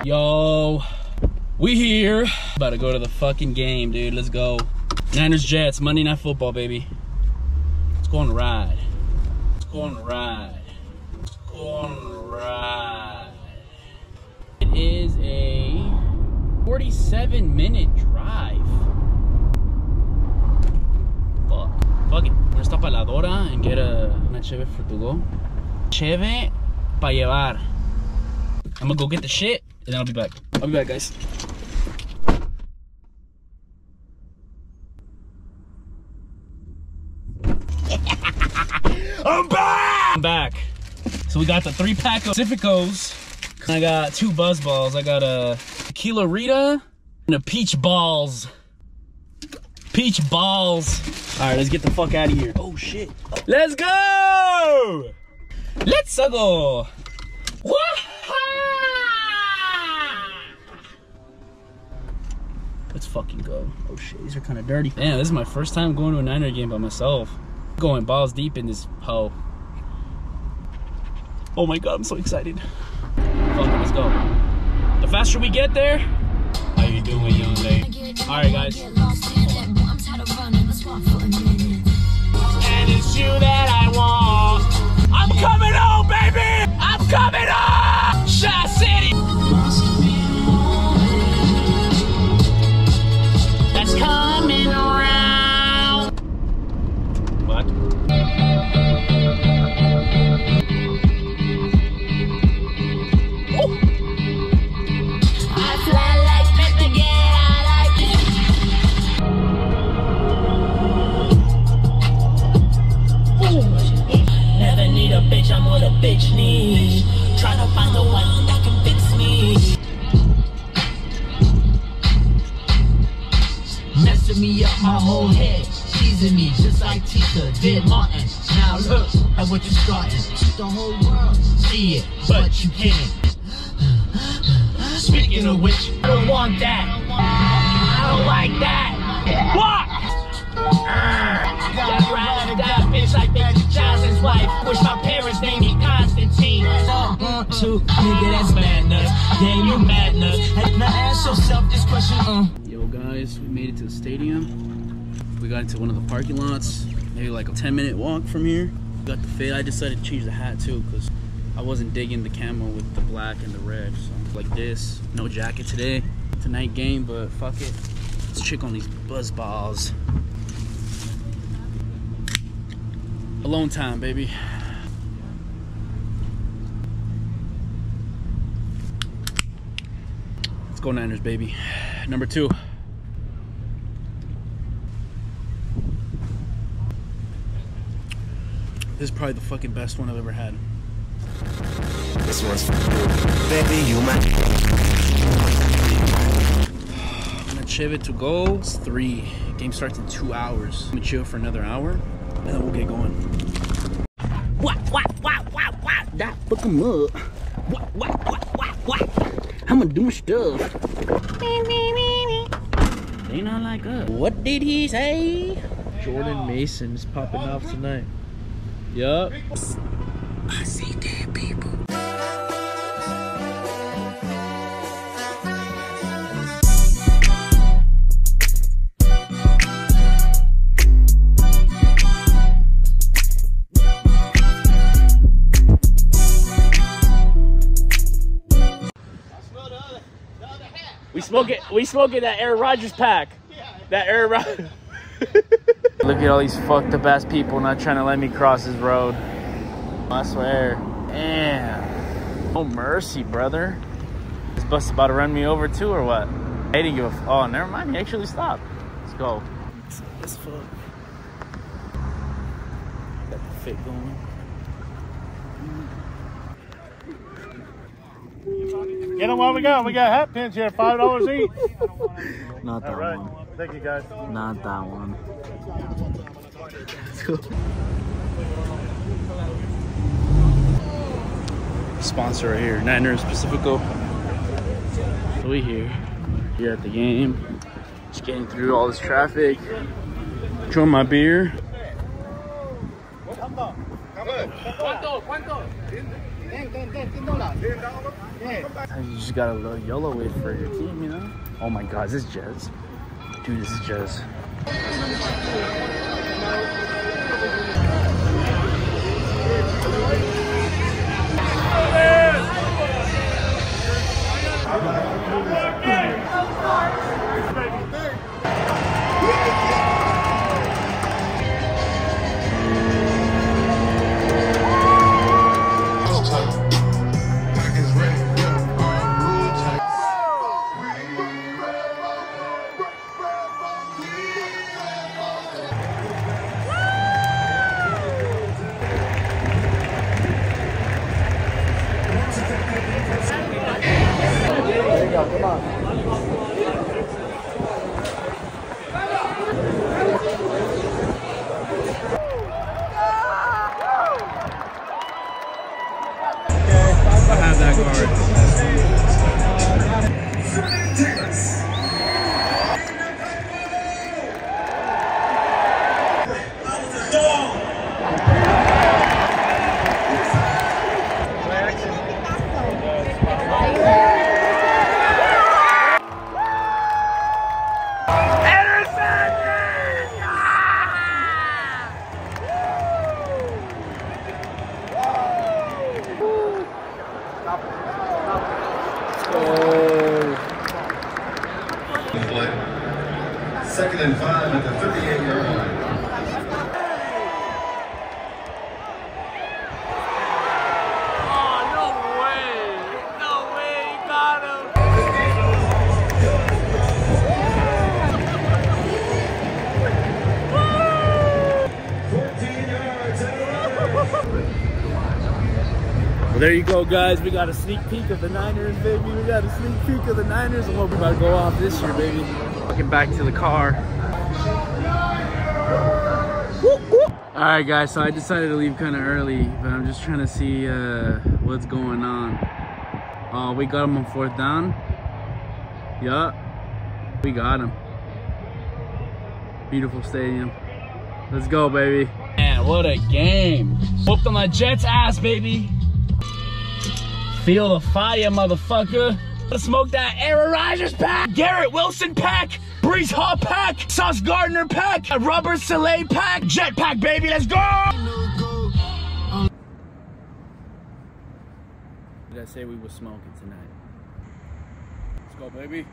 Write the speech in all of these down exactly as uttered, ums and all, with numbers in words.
Yo, we here. About to go to the fucking game, dude. Let's go. Niners Jets, Monday Night Football, baby. Let's go on a ride. Let's go on a ride. Let's go on a ride. It is a forty-seven minute drive. Fuck. Fuck it. We're gonna stop at La Dora and get a una cheve for to go. Cheve pa llevar. I'm gonna go get the shit and then I'll be back. I'll be back, guys. I'm back! I'm back. So we got the three pack of Pacificos. I got two buzz balls. I got a tequila Rita and a peach balls. Peach balls. All right, let's get the fuck out of here. Oh shit. Let's go! Let's go! Let's fucking go. Oh shit, these are kind of dirty. Damn, this is my first time going to a Niner game by myself. Going balls deep in this hoe. Oh my god, I'm so excited. Fuck it, let's go. The faster we get there, how you doing, young lady? All right, guys. And it's you that I want. I'm coming home, baby. I'm coming home. Shot City. That's coming around. What? I'm what a bitch needs. Trying to find the one that can fix me. Messing me up my whole head. Teasing me just like Tita did Martin. Now look at what you're starting. The whole world see it, but you can't. Speaking of which, I don't want that. I don't like that. What? I'd rather die, bitch, like Baby Johnson's wife. Wish my parents named me Constantine. Uh, uh, two, nigga, that's madness. Yeah, you madness. Now ask yourself this question. Uh. Yo, guys, we made it to the stadium. We got into one of the parking lots. Maybe like a ten minute walk from here. Got the fit. I decided to change the hat too because I wasn't digging the camo with the black and the red. So like this, no jacket today. It's a night game, but fuck it. Let's check on these buzz balls. Alone time, baby. Let's go Niners, baby. Number two. This is probably the fucking best one I've ever had. This one's baby, you man. I'm gonna chill it to go. It's three. Game starts in two hours. I'm gonna chill for another hour. And then we'll get going. What, what, what, what, what? That fuck 'em up. What, what, what, what, what? I'm gonna do my stuff. They not like us. What did he say? Jordan Mason is popping off tonight. Yup. I see dead people. We smoke it. We smoking that Aaron Rodgers pack. That Aaron Rodgers. Look at all these fucked up ass people not trying to let me cross this road. I swear. Damn. No mercy, brother. This bus about to run me over too, or what? I didn't give a. F oh, never mind. He actually stopped. Let's go. This fuck. Got the fit going. Get them while we go. We got hat pins here, five dollars each. Not that All right. one. Thank you, guys. Not that one. Sponsor right here, Niners Pacifico. So we here, here at the game. Just getting through all this traffic. Enjoying my beer. You just got a little YOLO wait for your team, you know? Oh my God, this is Jez. Dude, this is Jez. Come on. I have that card. Second and five at the thirty-eight yard line. Oh, no way. No way, he got him. fourteen yards. Well, there you go, guys. We got a sneak peek of the Niners, baby. We got a sneak peek of the Niners and what we're about to go off this year, baby. Get back to the car. All right, guys. So I decided to leave kind of early, but I'm just trying to see uh, what's going on. Uh, we got him on fourth down. Yup, we got him. Beautiful stadium. Let's go, baby. Man, what a game! Whooped on my Jets' ass, baby. Feel the fire, motherfucker. Let's smoke that Aaron Rodgers pack, Garrett Wilson pack, Breece Hall pack, Sauce Gardner pack, a Robert Saleh pack, Jet pack, baby. Let's go! Did I say we were smoking tonight? Let's go, baby.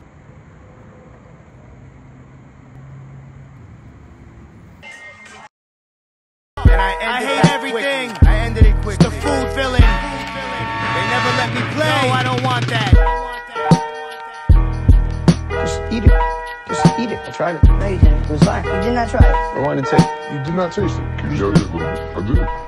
And I, I hate everything. Quickly. I ended it quick. The food villain. They never let me play. No, I don't want that. Just eat it. Just eat it. I tried it. No, you didn't. It was fine. You did not try it. I wanted to taste it. You did not taste it. Can you tell me a little bit? I did.